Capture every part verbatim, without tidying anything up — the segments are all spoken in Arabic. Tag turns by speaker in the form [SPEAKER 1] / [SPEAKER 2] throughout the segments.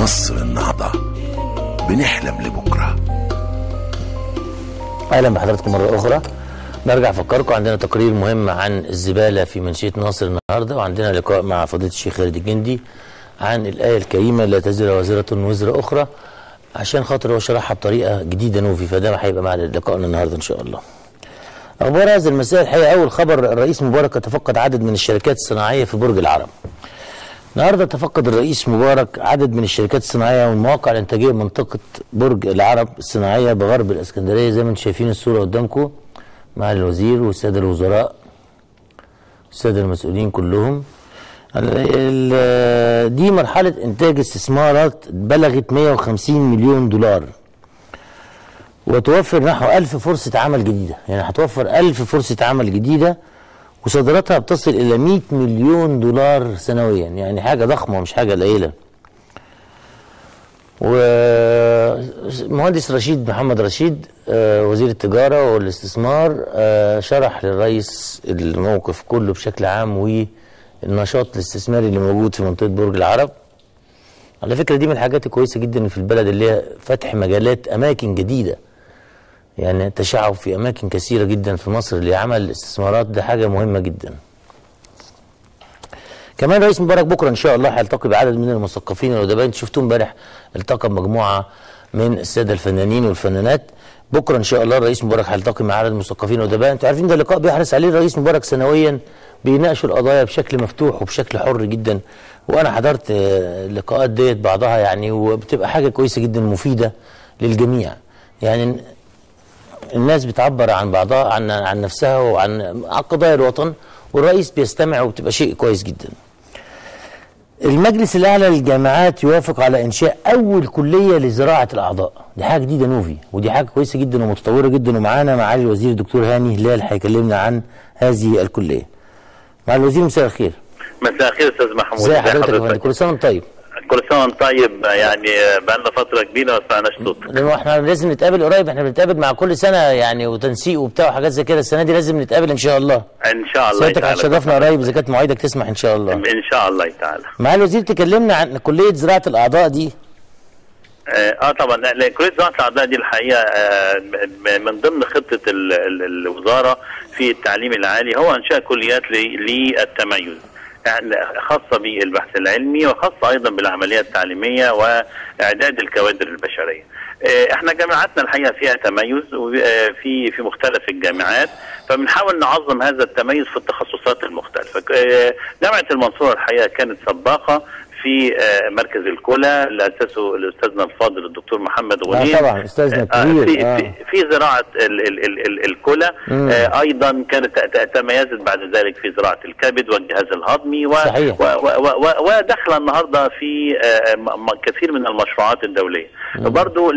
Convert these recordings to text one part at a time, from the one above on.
[SPEAKER 1] مصر النهضة، بنحلم لبكرة.
[SPEAKER 2] اهلا بحضراتكم مرة أخرى. نرجع أفكركم عندنا تقرير مهم عن الزبالة في منشية ناصر النهارده، وعندنا لقاء مع فضيلة الشيخ خالد الجندي عن الآية الكريمة لا تزر وازرة وزر أخرى، عشان خاطر هو شرحها بطريقة جديدة نوفي، فده هيبقى معنا لقائنا النهارده إن شاء الله. أخبار هذا المساء الحقيقة، أول خبر الرئيس مبارك تفقد عدد من الشركات الصناعية في برج العرب. النهارده تفقد الرئيس مبارك عدد من الشركات الصناعيه والمواقع الانتاجيه منطقه برج العرب الصناعيه بغرب الاسكندريه، زي ما انتم شايفين الصوره قدامكم مع الوزير والساده الوزراء والساده المسؤولين كلهم. دي مرحله انتاج استثمارات بلغت مئة وخمسين مليون دولار، وتوفر نحو ألف فرصه عمل جديده، يعني هتوفر ألف فرصه عمل جديده، وصادراتها بتصل إلى مئة مليون دولار سنويا، يعني حاجة ضخمة مش حاجة قليلة. ومهندس رشيد محمد رشيد وزير التجارة والاستثمار شرح للرئيس الموقف كله بشكل عام والنشاط الاستثماري اللي موجود في منطقة برج العرب. على فكرة دي من الحاجات الكويسة جدا في البلد، اللي هي فتح مجالات أماكن جديدة، يعني التشعب في أماكن كثيرة جدا في مصر لعمل الاستثمارات، ده حاجة مهمة جدا. كمان رئيس مبارك بكرة إن شاء الله هيلتقي بعدد من المثقفين والأدباء. انتوا شفتوا امبارح التقى بمجموعة من السادة الفنانين والفنانات. بكرة إن شاء الله الرئيس مبارك هيلتقي مع عدد من المثقفين والأدباء. انتوا عارفين ده لقاء بيحرص عليه الرئيس مبارك سنويا، بيناقشوا القضايا بشكل مفتوح وبشكل حر جدا، وأنا حضرت اللقاءات ديت بعضها يعني، وبتبقى حاجة كويسة جدا مفيدة للجميع. يعني الناس بتعبر عن بعضها عن عن نفسها وعن قضايا الوطن، والرئيس بيستمع، وبتبقى شيء كويس جدا. المجلس الاعلى للجامعات يوافق على انشاء اول كليه لزراعه الاعضاء، دي حاجه جديده نوفي، ودي حاجه كويسه جدا ومتطوره جدا. ومعانا معالي الوزير الدكتور هاني هلال هيكلمنا عن هذه الكليه. معالي الوزير مساء الخير.
[SPEAKER 3] مساء الخير استاذ محمود.
[SPEAKER 2] ازي حضرتك يا فندم؟ كل سنه وانت طيب.
[SPEAKER 3] كل سنه وانت طيب. يعني بقى لنا فتره كبيره ما سمعناش صوتك.
[SPEAKER 2] لانه احنا لازم نتقابل قريب، احنا بنتقابل مع كل سنه يعني، وتنسيق وبتاع وحاجات زي كده. السنه دي لازم نتقابل ان شاء الله.
[SPEAKER 3] ان شاء الله.
[SPEAKER 2] سيادتك هتشرفنا قريب اذا كانت مواعيدك تسمح ان شاء الله.
[SPEAKER 3] ان شاء الله تعالى.
[SPEAKER 2] معالي الوزير تكلمنا عن كليه زراعه الاعضاء دي.
[SPEAKER 3] اه طبعا كليه زراعه الاعضاء دي الحقيقه آه من ضمن خطه ال ال الوزاره في التعليم العالي هو انشاء كليات للتميز، يعني خاصة بالبحث العلمي وخاصة أيضا بالعملية التعليمية وإعداد الكوادر البشرية. احنا جامعاتنا الحقيقة فيها تميز في في مختلف الجامعات، فبنحاول نعظم هذا التميز في التخصصات المختلفة. جامعة المنصورة الحقيقة كانت سباقة في مركز الكلى اللي اسسه الاستاذنا الفاضل الدكتور محمد غنيم.
[SPEAKER 2] آه طبعا استاذنا الكبير.
[SPEAKER 3] في,
[SPEAKER 2] آه.
[SPEAKER 3] في, في زراعه ال ال ال ال الكلى. آه ايضا كانت تميزت بعد ذلك في زراعه الكبد والجهاز الهضمي، و
[SPEAKER 2] صحيح.
[SPEAKER 3] ودخل النهارده في آه كثير من المشروعات الدوليه. برضو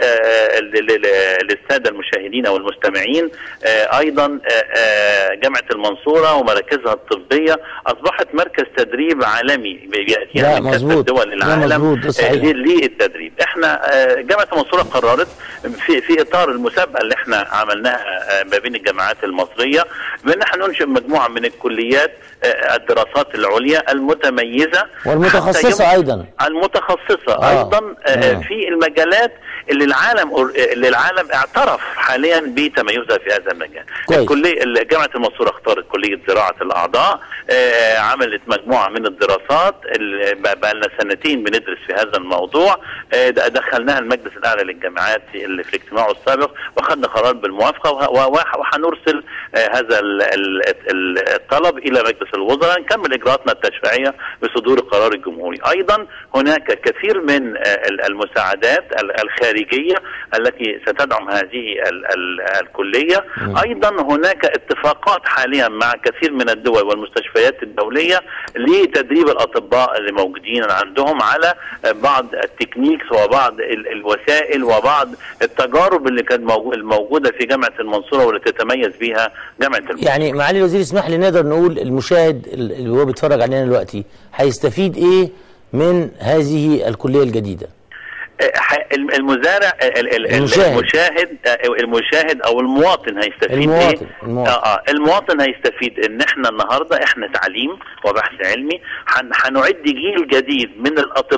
[SPEAKER 3] للساده المشاهدين او المستمعين، آه ايضا آه جامعه المنصوره ومراكزها الطبيه اصبحت مركز تدريب عالمي
[SPEAKER 2] يعني من كافة
[SPEAKER 3] دول العالم للتدريب. احنا جامعه المنصوره قررت في في اطار المسابقه اللي احنا عملناها ما بين الجامعات المصريه بان احنا ننشئ مجموعه من الكليات الدراسات العليا المتميزه
[SPEAKER 2] والمتخصصه ايضا
[SPEAKER 3] المتخصصه آه. ايضا آه. في المجالات اللي العالم اللي العالم اعترف حاليا بتميزها في هذا المجال. الكليه جامعه المنصوره اختارت كليه زراعه الاعضاء، آه عملت مجموعه من الدراسات، بقى لنا سنتين بندرس في هذا الموضوع، آه دخلناها المجلس الاعلى للجامعات في, في اجتماعه السابق واخذنا قرار بالموافقه، وهنرسل آه هذا الطلب الى مجلس الوزراء نكمل اجراءاتنا التشريعيه بصدور القرار الجمهوري. ايضا هناك كثير من آه المساعدات الخارجيه التي ستدعم هذه ال ال الكليه. ايضا هناك اتفاقات حاليا مع كثير من الدول والمستشفيات الدوليه لتدريب الاطباء اللي موجودين عندهم على بعض التكنيكس وبعض الوسائل وبعض التجارب اللي كانت موجوده في جامعه المنصوره واللي تتميز بها جامعه المنصوره.
[SPEAKER 2] يعني معالي الوزير اسمح لي نقدر نقول المشاهد اللي هو بيتفرج علينا دلوقتي هيستفيد ايه من هذه الكليه الجديده؟
[SPEAKER 3] المزارع المشاهد. المشاهد المشاهد او المواطن هيستفيد
[SPEAKER 2] المواطن.
[SPEAKER 3] ايه؟
[SPEAKER 2] المواطن.
[SPEAKER 3] آه آه المواطن هيستفيد ان احنا النهارده احنا تعليم وبحث علمي هنعد جيل جديد من الاطباء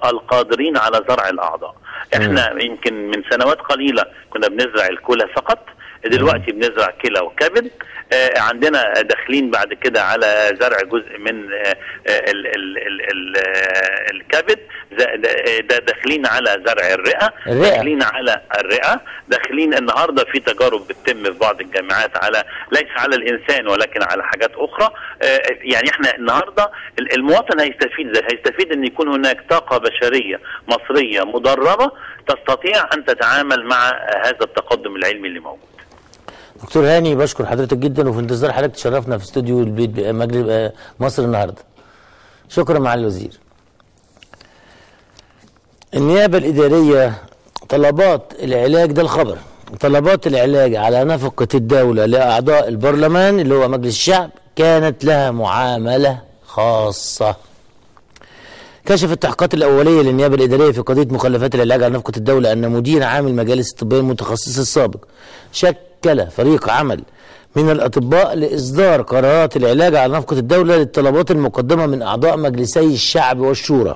[SPEAKER 3] القادرين على زرع الاعضاء. احنا م. يمكن من سنوات قليله كنا بنزرع الكلى فقط، دلوقتي بنزرع كلى وكبد. آه عندنا داخلين بعد كده على زرع جزء من آه ال ال ال ال آه الكبد، ده داخلين على زرع الرئه، داخلين على الرئه، داخلين النهارده في تجارب بتتم في بعض الجامعات على ليس على الانسان ولكن على حاجات اخرى. آه يعني احنا النهارده المواطن هيستفيد زي هيستفيد ان يكون هناك طاقه بشريه مصريه مدربه تستطيع ان تتعامل مع هذا التقدم العلمي اللي موجود.
[SPEAKER 2] دكتور هاني بشكر حضرتك جدا، وفي انتظار حضرتك تشرفنا في استوديو البيت مجلس مصر النهارده. شكرا معالي الوزير. النيابه الاداريه طلبات العلاج، ده الخبر، طلبات العلاج على نفقه الدوله لاعضاء البرلمان اللي هو مجلس الشعب كانت لها معامله خاصه. كشفت التحقيقات الأولية للنيابة الإدارية في قضية مخلفات العلاج على نفقة الدولة أن مدير عام المجالس الطبية المتخصص السابق شكل فريق عمل من الأطباء لإصدار قرارات العلاج على نفقة الدولة للطلبات المقدمة من أعضاء مجلسي الشعب والشورى.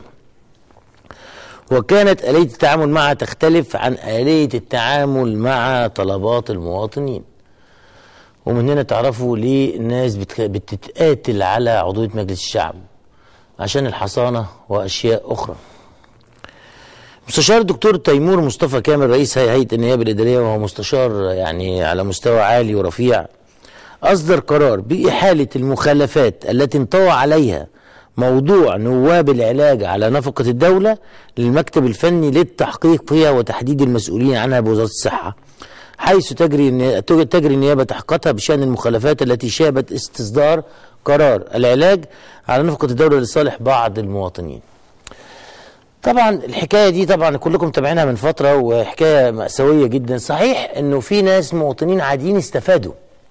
[SPEAKER 2] وكانت آلية التعامل معها تختلف عن آلية التعامل مع طلبات المواطنين. ومن هنا تعرفوا ليه الناس بتتقاتل على عضوية مجلس الشعب، عشان الحصانة وأشياء أخرى. مستشار الدكتور تيمور مصطفى كامل رئيس هيئة النيابة الإدارية، وهو مستشار يعني على مستوى عالي ورفيع، أصدر قرار بإحالة المخالفات التي انطوى عليها موضوع نواب العلاج على نفقة الدولة للمكتب الفني للتحقيق فيها وتحديد المسؤولين عنها بوزارة الصحة، حيث تجري تجري النيابة تحقيقاتها بشأن المخالفات التي شابت استصدار قرار العلاج على نفقة الدولة لصالح بعض المواطنين. طبعا الحكاية دي طبعا كلكم متابعينها من فترة، وحكاية مأساوية جدا. صحيح انه في ناس مواطنين عاديين استفادوا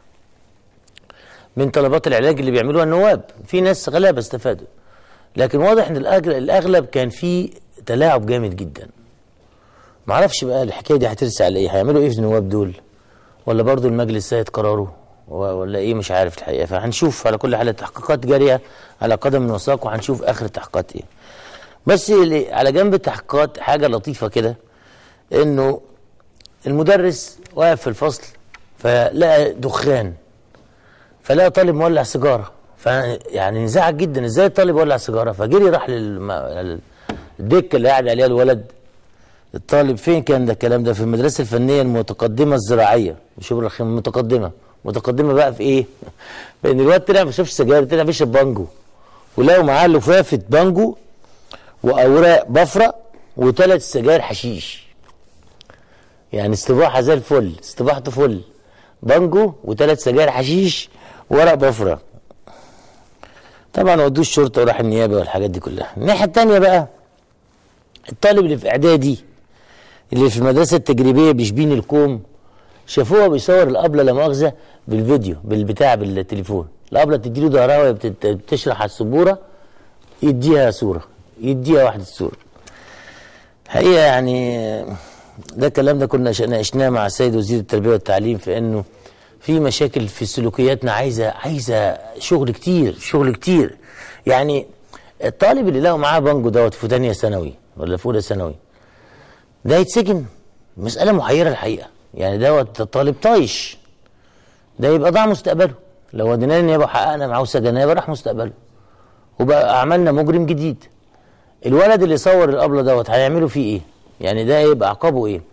[SPEAKER 2] من طلبات العلاج اللي بيعملوها النواب، في ناس غلابة استفادوا، لكن واضح ان الاغلب كان في تلاعب جامد جدا. معرفش بقى الحكاية دي هترسى على ايه، هيعملوا ايه في النواب دول، ولا برضو المجلس سيد قراره ولا ايه، مش عارف الحقيقه. فهنشوف على كل حال التحقيقات جاريه على قدم وساق، وهنشوف اخر التحقيقات ايه. بس على جنب التحقيقات حاجه لطيفه كده، انه المدرس واقف في الفصل فلقى دخان، فلقى طالب مولع سيجاره، فيعني انزعج جدا، ازاي الطالب ولع سيجاره؟ فجري راح للدكه اللي قاعد عليها الولد الطالب. فين كان ده الكلام ده؟ في المدرسه الفنيه المتقدمه الزراعيه، مش الرخيمه، متقدمه متقدمه بقى في ايه؟ بان الواد طلع ما شافش سجاير، طلع بيشرب بانجو، ولقوا معاه لفافه بانجو واوراق بفره وثلاث سجاير حشيش. يعني استباحه زي الفل، استباحته فل، بانجو وثلاث سجاير حشيش وورق بفره. طبعا ودوه الشرطه وراح النيابه والحاجات دي كلها. الناحيه الثانيه بقى الطالب اللي في اعدادي اللي في المدرسه التجريبيه بشبين الكوم، شافوها بيصور الابله لا مؤاخذه بالفيديو بالبتاع بالتليفون، الابله تديله ظهرها وهي بتشرح على السبوره، يديها صوره، يديها واحده صوره. حقيقه يعني ده الكلام ده كنا ناقشناه مع السيد وزير التربيه والتعليم، في انه في مشاكل في سلوكياتنا عايزه عايزه شغل كتير، شغل كتير. يعني الطالب اللي لقوا معاه بانجو دوت في ثانيه ثانوي ولا في اولى ثانوي ده يتسجن؟ مساله محيره الحقيقه. يعني دوت طالب طايش، ده يبقى ضاع مستقبله. لو وديناه النيابه وحققنا معاه سجناه يبقى راح مستقبله، وبقى عملنا مجرم جديد. الولد اللي صور الابله دوت هيعملوا فيه ايه؟ يعني ده يبقى عقابه ايه؟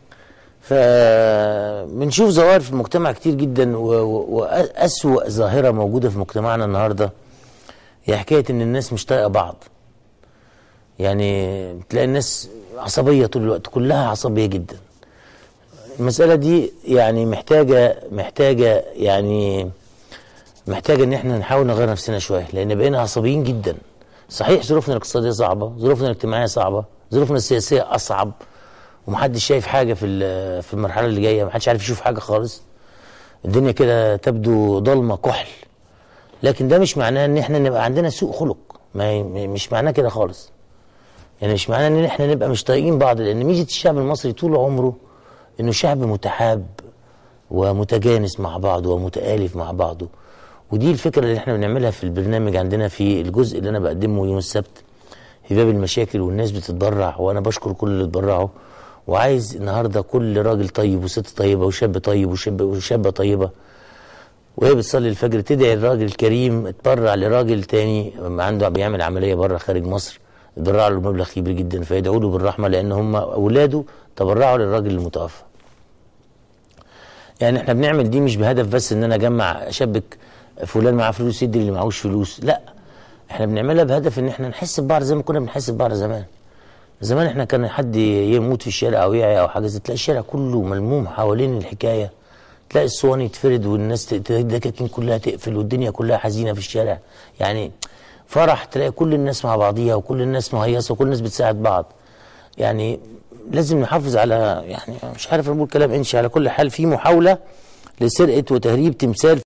[SPEAKER 2] فبنشوف ظواهر في المجتمع كتير جدا، واسوأ ظاهره موجوده في مجتمعنا النهارده هي حكايه ان الناس مش طايقه بعض. يعني تلاقي الناس عصبيه طول الوقت، كلها عصبيه جدا. المسألة دي يعني محتاجة محتاجة يعني محتاجة ان احنا نحاول نغير نفسنا شوية، لان بقينا عصبيين جدا. صحيح ظروفنا الاقتصادية صعبة، ظروفنا الاجتماعية صعبة، ظروفنا السياسية اصعب، ومحدش شايف حاجة في في المرحلة اللي جاية، محدش عارف يشوف حاجة خالص. الدنيا كده تبدو ضلمة كحل، لكن ده مش معناه ان احنا نبقى عندنا سوء خلق، ما مش معناه كده خالص. يعني مش معناه ان احنا نبقى مش طايقين بعض، لان ميزة الشعب المصري طول عمره انه شعب متحاب ومتجانس مع بعضه ومتآلف مع بعضه. ودي الفكرة اللي احنا بنعملها في البرنامج عندنا في الجزء اللي انا بقدمه يوم السبت، في باب المشاكل والناس بتتبرع، وانا بشكر كل اللي اتبرعوا. وعايز النهارده كل راجل طيب وست طيبه وشاب طيب وشاب وشابه طيبه وهي بتصلي الفجر تدعي الراجل الكريم اتبرع لراجل تاني عنده بيعمل عمليه بره خارج مصر، اتبرع له مبلغ كبير جدا، فيدعوا له بالرحمه لان هم اولاده تبرعوا للراجل المتوفى. يعني احنا بنعمل دي مش بهدف بس ان انا اجمع اشبك فلان معاه فلوس يدي اللي معهوش فلوس، لا، احنا بنعملها بهدف ان احنا نحس ببعض زي ما كنا بنحس ببعض زمان. زمان احنا كان حد يموت في الشارع او يعيا او حاجه، تلاقي الشارع كله ملموم حوالين الحكايه، تلاقي الصواني يتفرد والناس الدكاكين كلها تقفل والدنيا كلها حزينه في الشارع، يعني فرح تلاقي كل الناس مع بعضيها وكل الناس مهيصه وكل الناس بتساعد بعض. يعني لازم نحافظ على، يعني مش عارف اقول كلام انشا، على كل حال في محاوله لسرقه وتهريب تمثال